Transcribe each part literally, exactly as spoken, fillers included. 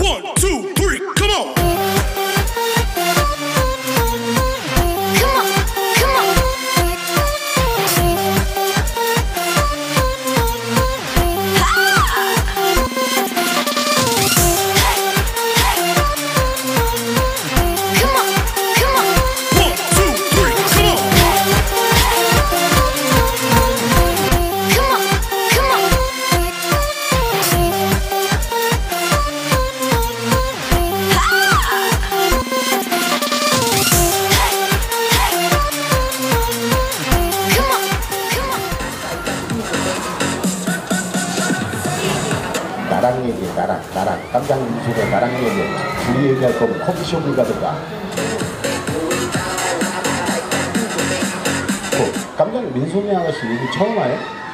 One, two, three, come on. 나랑 얘기해, 나랑, 나랑. 깜짝 민소가 나랑 얘기해. 둘이 얘기할 거면 커피숍을 가든가. 어, 깜짝 민소미 아가씨 여기 처음 와요?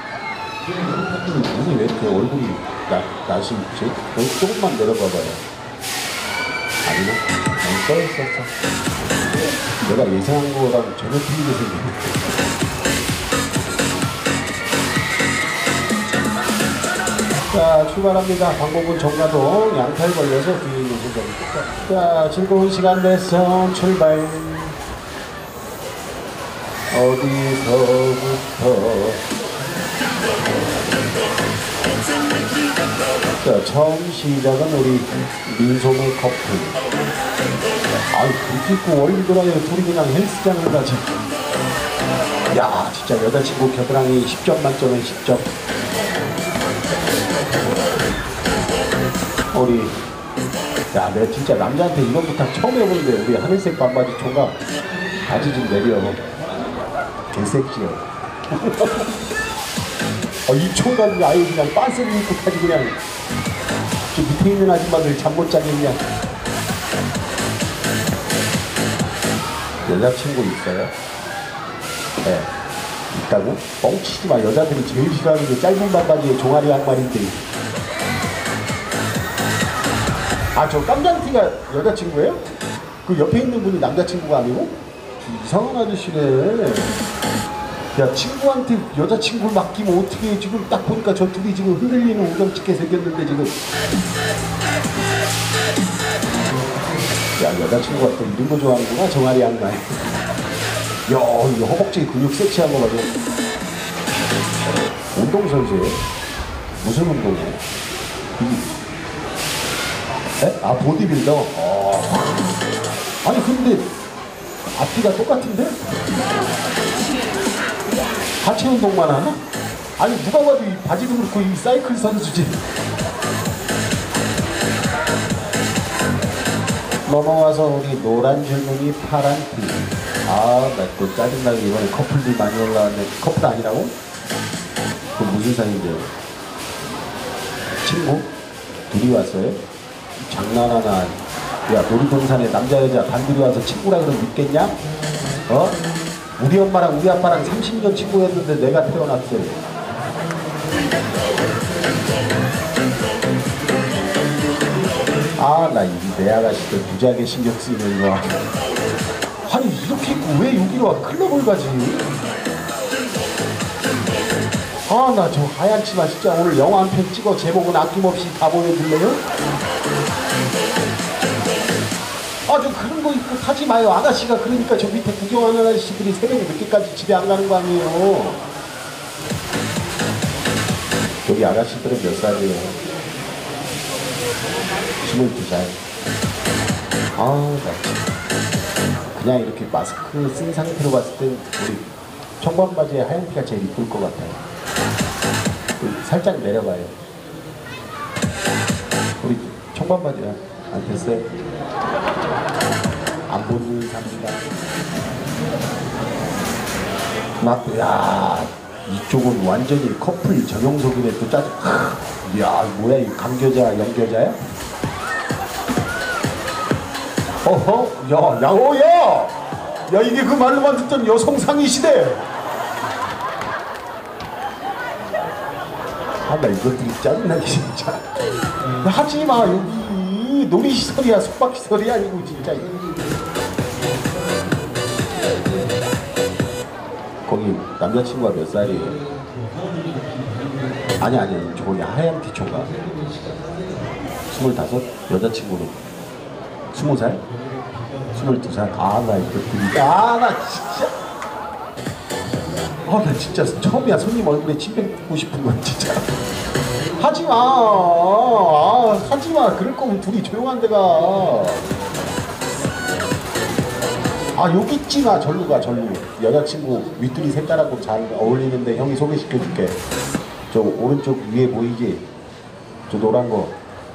무슨 왜 이렇게 얼굴이 나, 낯이 있지? 여기 조금만 내려봐봐요. 아니나? 아니, 써있었어. 내가 예상한 거랑 전혀 틀리게 생겼네. 자, 출발합니다. 방법은 정가동 양팔 걸려서 뒤에 있는 소리. 자, 즐거운 시간 내서 출발. 어디서부터? 자, 처음 시작은 우리 민소매 커플. 아이, 그렇게 입고 어린 돌아요. 둘이 그냥 헬스장을 가지. 야, 진짜 여자친구 겨드랑이 십 점 만점에 십 점. 우리, 야, 내가 진짜 남자한테 이런 부탁 처음 해보는데, 우리 하늘색 반바지 총각 바지 좀 내려. 개섹시해. 어, 이 총각이 아예 그냥 빤스를 입고 타지 그냥. 저 밑에 있는 아줌마들 잠 못 자게 그냥. 여자친구 있어요? 네. 있다고? 뻥치지 마. 여자들이 제일 싫어하는 게 짧은 반바지에 종아리 양말인데. 아, 저 깜장티가 여자친구예요? 그 옆에 있는 분이 남자친구가 아니고? 이상한 아저씨네. 야, 친구한테 여자친구를 맡기면 어떻게 해? 지금 딱 보니까 저 둘이 지금 흔들리는 우정치게 생겼는데 지금. 야, 여자친구가 또 이런 거 좋아하는구나. 정아리 양말. 야, 이 허벅지 근육 섹시한 거 봐줘. 운동선수예요? 무슨 운동이에요? 에? 아, 보디빌더? 어. 아니, 근데 앞뒤가 똑같은데? 하체 운동만 하나? 아니, 누가 봐도 이 바지도 그렇고 이 사이클 선수지. 넘어와서 우리 노란 줄무늬 파란 티. 아, 나 또 짜증나게 이번에 커플들 많이 올라왔네. 커플 아니라고? 그 무슨 사이인데요? 친구? 둘이 왔어요? 장난하나. 야, 놀이동산에 남자 여자 단둘이 와서 친구라 그러면 믿겠냐? 어? 우리 엄마랑 우리 아빠랑 삼십 년 친구였는데 내가 태어났어요. 아, 나 이 내 아가씨들 부자하게 신경 쓰이는 거. 아니, 이렇게 입고 왜 여기로 와 클럽을 가지? 아, 나 저 하얀 치마 진짜 오늘 영화 한 편 찍어 제목은 아낌없이 다 보여줄래요? 아, 저 그런 거 입고 타지 마요. 아가씨가 그러니까 저 밑에 구경하는 아저씨들이 새벽에 늦게까지 집에 안 가는 거 아니에요. 여기 아가씨들은 몇 살이에요? 스물두 살. 아, 나 그냥 이렇게 마스크 쓴 상태로 봤을 땐 우리 청반 바지에 하얀 티가 제일 이쁠 것 같아요. 살짝 내려가요. 우리 청반 바지야. 안 됐어요? 안 보는 삽니다. 막, 야, 이쪽은 완전히 커플 정영석이네. 또 짜증. 야, 뭐야, 이 감겨자, 연겨자야? 어허, 야, 야, 오, 야! 야, 이게 그 말로만 듣던 여성상의 시대! 아, 나 이것들이 짜증나게 진짜. 야, 하지 마, 여기. 놀이시설이야, 숙박시설이 아니고, 진짜. 거기 남자친구가 몇 살이에요? 아니, 아니, 저기 하얀 티초가. 스물다섯? 여자친구는? 스무 살? 스물두 살? 아, 나 이거 아, 나 진짜. 아, 나 진짜 처음이야. 손님 얼굴에 침 뱉고 싶은 건 진짜. 하지마. 아, 하지마. 그럴 거면 둘이 조용한 데가. 아, 여기 있지마. 절로 가, 절로. 여자친구 윗줄이 색깔하고 잘 어울리는데 형이 소개시켜줄게. 저 오른쪽 위에 보이지? 저 노란 거.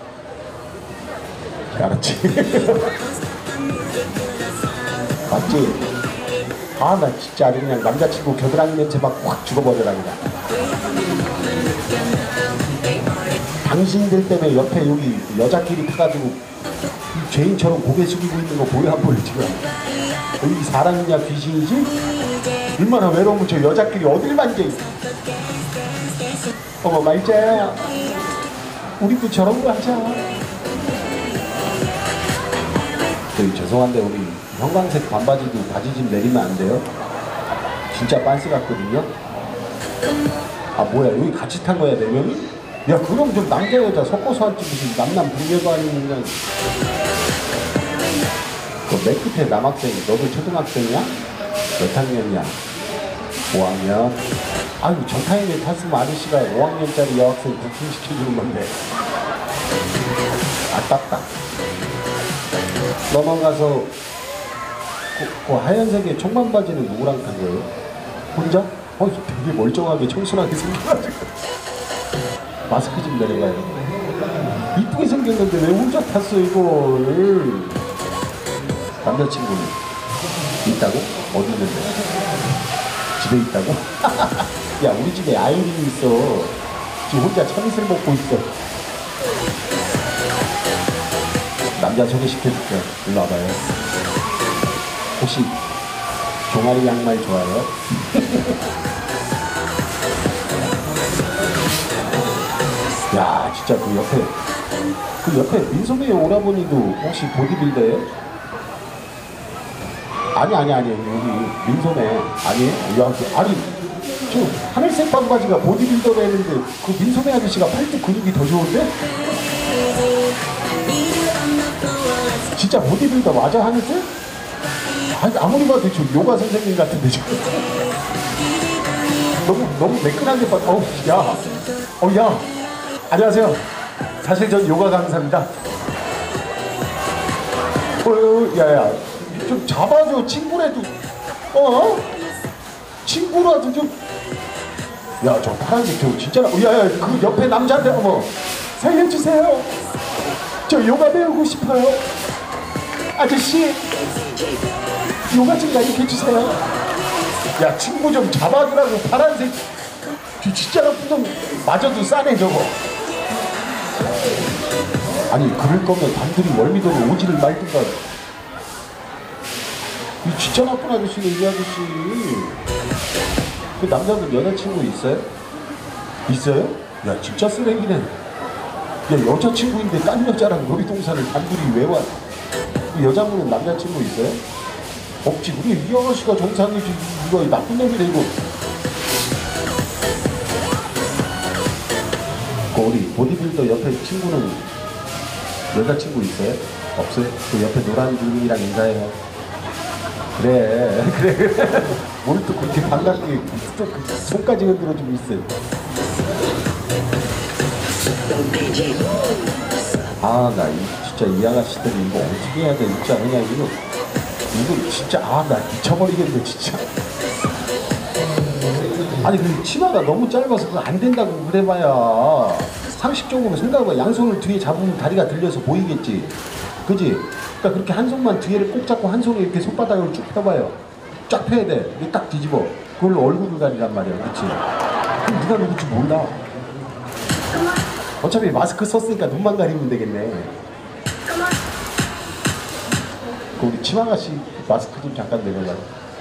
알았지? 맞지? 아, 나 진짜 아주 그냥 남자친구 겨드랑이 냄새 막 확 죽어버려라 그냥. 당신들 때문에 옆에 여기 여자끼리 타가지고 죄인처럼 고개 숙이고 있는 거 보여 안 보여 지금? 여기 사람이냐 귀신이지? 얼마나 외로우면 저 여자끼리 어딜 만져 있어. 어머 말자야, 우리도 저런 거 하자. 저기 죄송한데 우리 형광색 반바지도 바지 좀 내리면 안 돼요? 진짜 빤스 같거든요? 아 뭐야, 여기 같이 탄 거야 네 명이? 야 그럼 좀 남자 여자 섞어서 앉지 무슨 남남 분녀가 아니면 그냥. 그 맨 끝에 남학생, 너도 초등학생이야? 몇 학년이야? 오 학년? 아유 저 타임에 탔으면 아저씨가 오 학년짜리 여학생 부킹시켜주는 건데 아깝다. 넘어가서 그, 그 하얀색의 청반 바지는 누구랑 탄 거예요? 혼자? 어 되게 멀쩡하게 청순하게 생겨가지고. 마스크 좀 내려가요. 이쁘게 생겼는데 왜 혼자 탔어 이걸? 남자친구는 있다고? 어디 있는데? 집에 있다고? 야 우리 집에 아이린이 있어. 지금 혼자 참이슬 먹고 있어. 남자 소개시켜줄게. 일로 와봐요. 혹시 종아리 양말 좋아해요? 야 진짜 그 옆에 그 옆에 민소매의 오라버니도 혹시 보디빌더예요? 아니 아니 아니 여기 민소매 아니에요? 야, 아니 저 하늘색 반바지가 보디빌더가 했는데 그 민소매 아저씨가 팔뚝 근육이 더 좋은데? 진짜 보디빌더 맞아 하늘색? 아니 아무리 봐도 저 요가 선생님 같은데 저 너무 너무 매끈하게 봐. 어우 야, 어 야, 안녕하세요. 사실 전 요가 강사입니다. 어, 야야, 좀 잡아줘. 친구라도, 어? 친구라도 좀. 야, 저 파란색 저 진짜. 야야, 그 옆에 남자한테 어머 살려주세요. 저 요가 배우고 싶어요. 아저씨, 요가 좀 가르쳐주세요. 야, 친구 좀 잡아주라고. 파란색 저 진짜 나쁜 놈 맞아도 싸네 저거. 아니 그럴 거면 단둘이 월미도로 오지를 말든가. 이 진짜 나쁜 아저씨네 이 아저씨. 그 남자분 여자친구 있어요? 있어요? 야 진짜 쓰레기네. 야 여자친구인데 딴 여자랑 놀이동산을 단둘이 왜 와? 그 여자분은 남자친구 있어요? 없지. 우리 이 아저씨가 정상이지. 이거 나쁜 놈이네 이거. 그 우리 보디빌더 옆에 친구는 여자친구 있어요? 없어요? 그 옆에 노란 주민이랑 인사해요. 그래 그래 그래. 뭘 또 그렇게 반갑게 또 손까지 흔들어주고 있어요. 아 나 진짜 이 아가씨들이 이거 어떻게 해야 돼 진짜. 그냥 이거 이거 진짜 아 나 미쳐버리겠네 진짜. 아니 그 치마가 너무 짧아서 그거 안 된다고 그래봐야 상식적으로 생각해봐. 양손을 뒤에 잡으면 다리가 들려서 보이겠지, 그지? 그러니까 그렇게 한 손만 뒤에를 꼭 잡고 한 손에 이렇게 손바닥을 쭉 펴봐요. 쫙 펴야 돼. 이게 딱 뒤집어. 그걸로 얼굴을 가리란 말이야, 그렇지? 그럼 누가 누굴지 몰라. 어차피 마스크 썼으니까 눈만 가리면 되겠네. 그 우리 치마가씨 마스크 좀 잠깐 내려놔.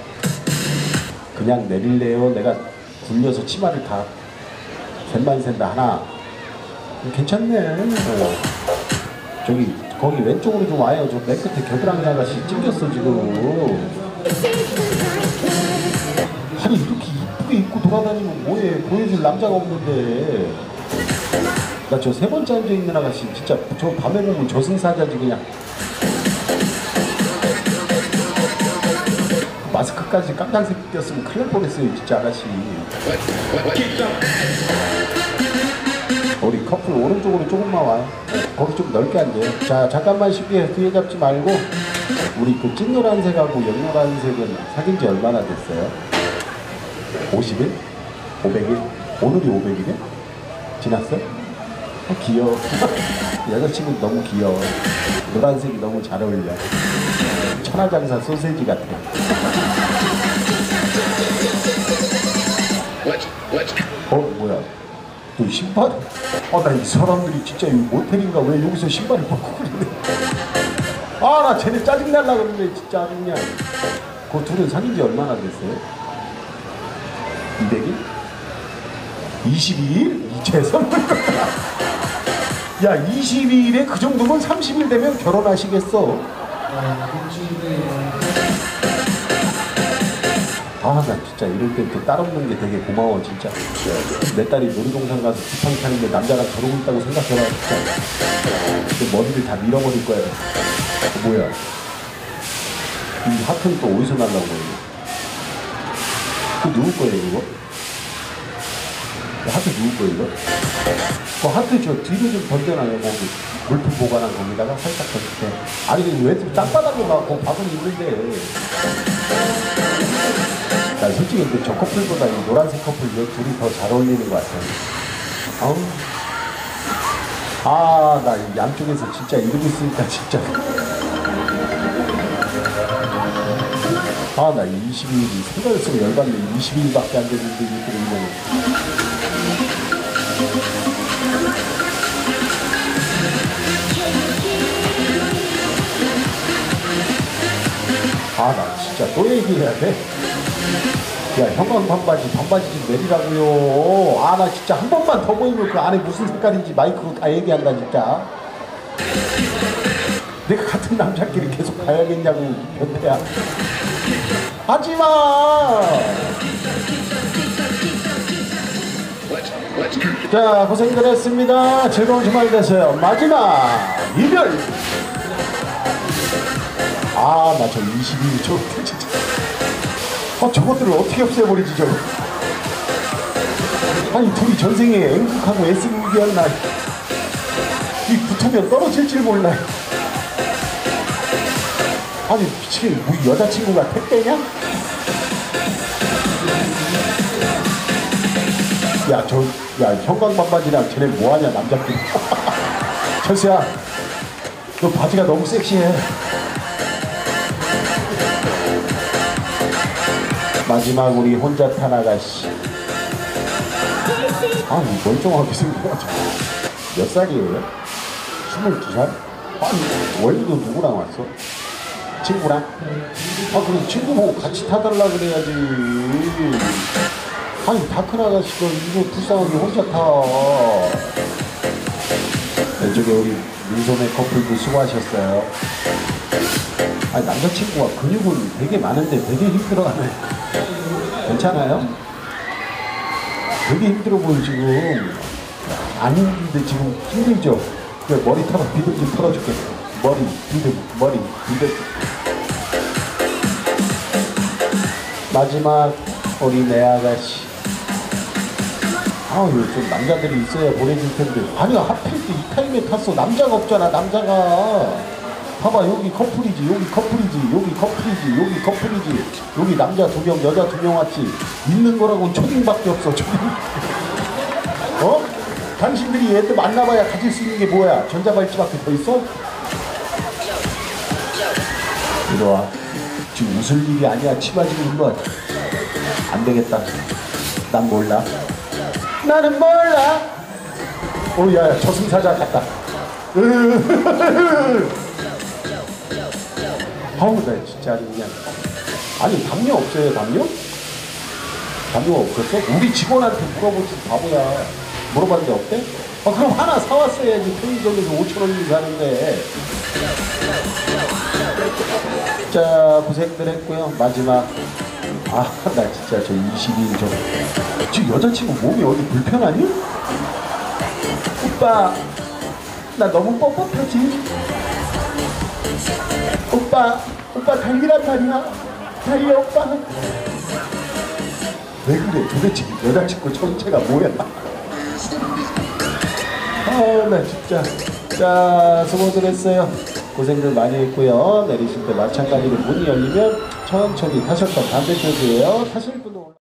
그냥 내릴래요? 내가 굴려서 치마를 다 셋만 샌다 하나. 괜찮네. 어. 저기 거기 왼쪽으로 좀 와요. 저 맨 끝에 겨드랑이 아가씨 찡겼어 지금. 아니 이렇게 이쁘게 입고 돌아다니면 뭐해. 보여줄 남자가 없는데. 나 저 세 번째 앉아있는 아가씨 진짜 저 밤에 보면 저승사자지 그냥. 마스크까지 깜짝색 꼈으면 큰일 날 뻔했어요 진짜 아가씨. 우리 커플 오른쪽으로 조금만 와요. 거기 좀 넓게 앉아요. 자 잠깐만 쉽게 뒤에 잡지 말고. 우리 그 찐노란색하고 연노란색은 사귄 지 얼마나 됐어요? 오십 일? 오백 일? 오늘이 오백 일이야? 지났어? 아, 귀여워. 여자친구 너무 귀여워. 노란색이 너무 잘 어울려. 천하장사 소세지 같아. 어 뭐야? 또 신발? 아 나 이 사람들이 진짜 이 모텔인가 왜 여기서 신발을 벗고 그러네. 아 나 쟤네 짜증날라 그러네 진짜 그냥. 그 둘은 사귄 지 얼마나 됐어요? 이백 일? 이십이 일? 이재성? 야 이십이 일에 그 정도면 삼십 일 되면 결혼하시겠어? 아 나 진짜 이럴 때 또 딸 없는 게 되게 고마워 진짜. 내 딸이 놀이동산 가서 지팡이 타는데 남자가 저러고 있다고 생각해봐 진짜. 머리를 다 밀어버릴 거야. 어, 뭐야 이 하트는 또 어디서 날라온 거야 이거? 그거 누구 거예요 이거? 하트 누구 거예요 이거? 그 하트 저 뒤로 좀 던져놔요 거기 물품 보관한 거기다가 살짝 던질게. 아니 왜 땅바닥에 막 그 밥은 있는데. 난 솔직히 근데 저 커플보다 이 노란색 커플 이 둘이 더 잘 어울리는 것 같아요. 아우. 아, 나 양쪽에서 진짜 이러고 있으니까 진짜. 아, 나 이십이 일이 생각했으면 열받네. 이십이 일밖에 안 됐는데 이렇게 되면. 아, 나 진짜 또 얘기해야 돼? 야, 형광 반바지, 반바지 좀 내리라고요. 아, 나 진짜 한 번만 더 보이면 그 안에 무슨 색깔인지 마이크로 다 얘기한다, 진짜. 내가 같은 남자끼리 계속 가야겠냐고, 변태야. 하지 마! 자, 고생들 했습니다. 즐거운 주말 되세요. 마지막, 이별! 아, 나 저 이십이 일 저거 진짜. 아, 저것들을 어떻게 없애버리지, 저거. 아니, 둘이 전생에 앵국하고 애쓰기였나. 이 붙으면 떨어질 줄 몰라. 아니, 미치겠네. 우리 여자친구가 택배냐? 야, 저, 야, 형광반바지랑 쟤네 뭐하냐, 남자끼리. 철수야, 너 바지가 너무 섹시해. 마지막 우리 혼자 탄 아가씨. 아, 멀쩡하게 생겨가지고. 몇 살이에요? 스물두 살? 아니, 월드도 누구랑 왔어? 친구랑? 아, 그럼 친구 보고 같이 타달라 그래야지. 아니, 다 큰 아가씨가 이거 불쌍하게 혼자 타. 이쪽에 우리 민소매 커플도 수고하셨어요. 아니, 남자친구가 근육은 되게 많은데 되게 힘들어하네. 괜찮아요? 되게 힘들어 보여 지금. 안 힘든데 지금 힘들죠? 그래, 머리 털어, 비듬 좀 털어줄게. 머리, 비듬, 머리, 비듬. 마지막 우리 내 아가씨. 아우, 좀 남자들이 있어야 보내줄 텐데. 아니, 하필 또 이 타임에 탔어. 남자가 없잖아, 남자가. 봐봐, 여기 커플이지, 여기 커플이지, 여기 커플이지, 여기 커플이지. 여기 남자 두 명, 여자 두 명 왔지. 있는 거라고는 초딩밖에 없어, 초딩. 어? 당신들이 얘들 만나봐야 가질 수 있는 게 뭐야? 전자발찌밖에 더 있어? 이리 와. 지금 웃을 일이 아니야. 치마 지금 일로 와. 안 되겠다. 난 몰라. 나는 몰라. 오, 야, 야, 저승사자 같다. 아우, 나 진짜 그냥. 아니, 담요 없어요, 담요? 담요 없었어? 우리 직원한테 물어보지, 바보야. 물어봤는데 없대? 아, 그럼 하나 사왔어야지. 편의점에서 오천 원이면 사는데. 자, 고생들 했고요. 마지막. 아, 나 진짜 저 이십이 일 저. 지금 여자친구 몸이 어디 불편하니? 오빠 나 너무 뻣뻣하지? 오빠 오빠 달리란 말이야. 달려 오빠. 왜 그래 도대체 여자친구 정체가 뭐야? 아 나 진짜. 자 수고들 했어요. 고생들 많이 했고요. 내리실 때 마찬가지로 문이 열리면 천천히 타셨던 반대쪽이에요. 타실 분은